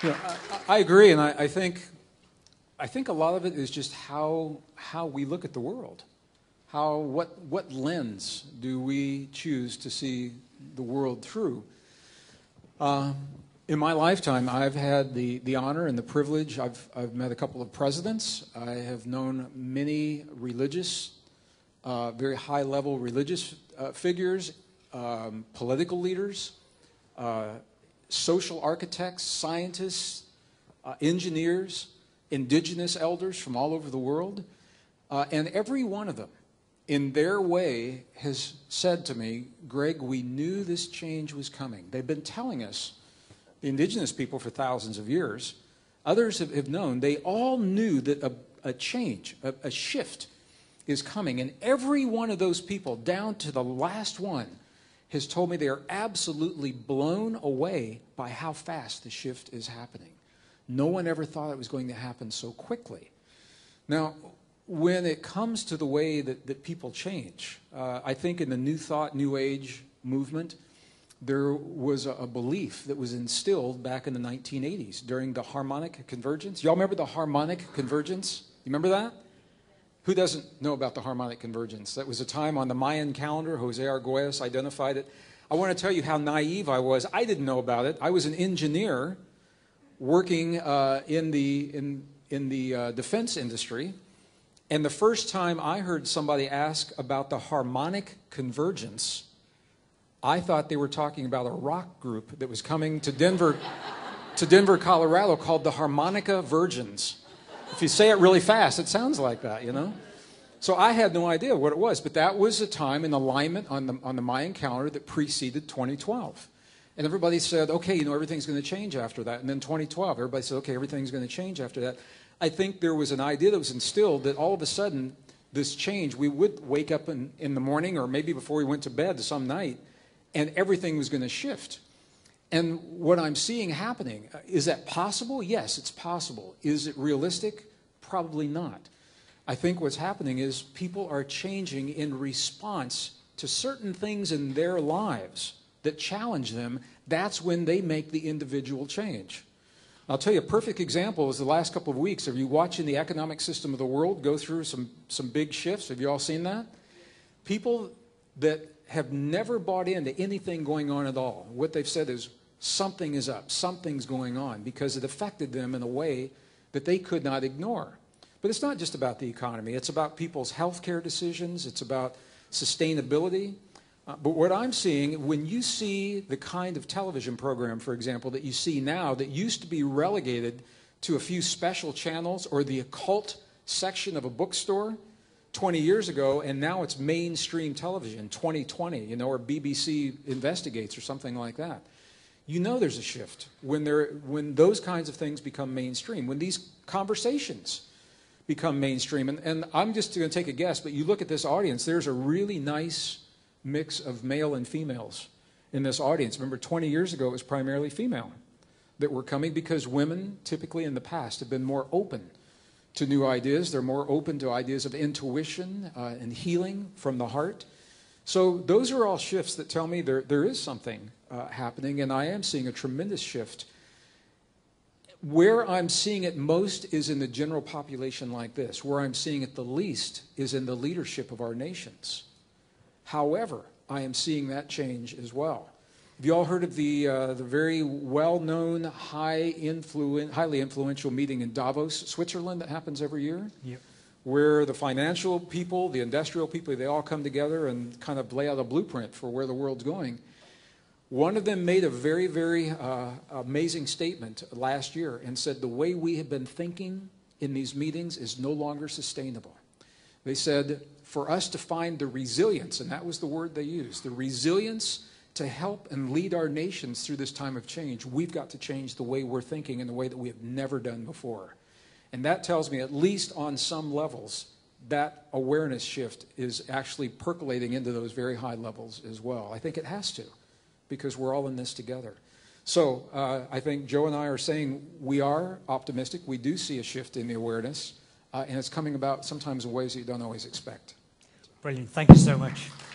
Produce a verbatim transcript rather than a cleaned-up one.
You know, I, I agree, and I, I think I think a lot of it is just how how we look at the world. How what what lens do we choose to see the world through? Uh, in my lifetime, I've had the the honor and the privilege. I've I've met a couple of presidents. I have known many religious, uh, very high level religious uh, figures, um, political leaders. Uh, social architects, scientists, uh, engineers, indigenous elders from all over the world. Uh, and every one of them, in their way, has said to me, Greg, we knew this change was coming. They've been telling us, the indigenous people, for thousands of years. Others have, have known. They all knew that a, a change, a, a shift is coming. And every one of those people, down to the last one, has told me they are absolutely blown away by how fast the shift is happening. No one ever thought it was going to happen so quickly. Now, when it comes to the way that, that people change, uh, I think in the New Thought, New Age movement, there was a, a belief that was instilled back in the nineteen eighties during the harmonic convergence. Y'all remember the harmonic convergence? You remember that? Who doesn't know about the harmonic convergence? That was a time on the Mayan calendar. Jose Arguelles identified it. I want to tell you how naive I was. I didn't know about it. I was an engineer working uh, in the, in, in the uh, defense industry. And the first time I heard somebody ask about the harmonic convergence, I thought they were talking about a rock group that was coming to Denver, to Denver, Colorado, called the Harmonica Virgins. If you say it really fast, it sounds like that, you know? So I had no idea what it was, but that was a time in alignment on the, on the Mayan calendar that preceded twenty twelve. And everybody said, okay, you know, everything's going to change after that. And then twenty twelve, everybody said, okay, everything's going to change after that. I think there was an idea that was instilled that all of a sudden, this change, we would wake up in, in the morning or maybe before we went to bed some night, and everything was going to shift. And what I'm seeing happening, is that possible? Yes, it's possible. Is it realistic? Probably not. I think what's happening is people are changing in response to certain things in their lives that challenge them. That's when they make the individual change. I'll tell you a perfect example is the last couple of weeks. Are you watching the economic system of the world go through some, some big shifts? Have you all seen that? People that have never bought into anything going on at all, what they've said is something is up, something's going on, because it affected them in a way that they could not ignore. But it's not just about the economy. It's about people's health care decisions. It's about sustainability. Uh, but what I'm seeing, when you see the kind of television program, for example, that you see now that used to be relegated to a few special channels or the occult section of a bookstore twenty years ago, and now it's mainstream television, twenty twenty, you know, or B B C Investigates or something like that. You know there's a shift when, there, when those kinds of things become mainstream, when these conversations become mainstream. And, and I'm just going to take a guess, but you look at this audience, there's a really nice mix of male and females in this audience. Remember, twenty years ago, it was primarily female that were coming because women typically in the past have been more open to new ideas. They're more open to ideas of intuition uh, and healing from the heart. So those are all shifts that tell me there, there is something uh, happening, and I am seeing a tremendous shift. Where I'm seeing it most is in the general population like this. Where I'm seeing it the least is in the leadership of our nations. However, I am seeing that change as well. Have you all heard of the, uh, the very well-known, high influ- highly influential meeting in Davos, Switzerland, that happens every year? Yep. Where the financial people, the industrial people, they all come together and kind of lay out a blueprint for where the world's going. One of them made a very, very uh, amazing statement last year and said the way we have been thinking in these meetings is no longer sustainable. They said for us to find the resilience, and that was the word they used, the resilience to help and lead our nations through this time of change, we've got to change the way we're thinking in a way that we have never done before. And that tells me, at least on some levels, that awareness shift is actually percolating into those very high levels as well. I think it has to, because we're all in this together. So uh, I think Joe and I are saying we are optimistic. We do see a shift in the awareness, uh, and it's coming about sometimes in ways that you don't always expect. Brilliant. Thank you so much.